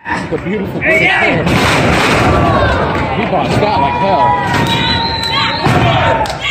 The beautiful British hair. He bought Scott like hell.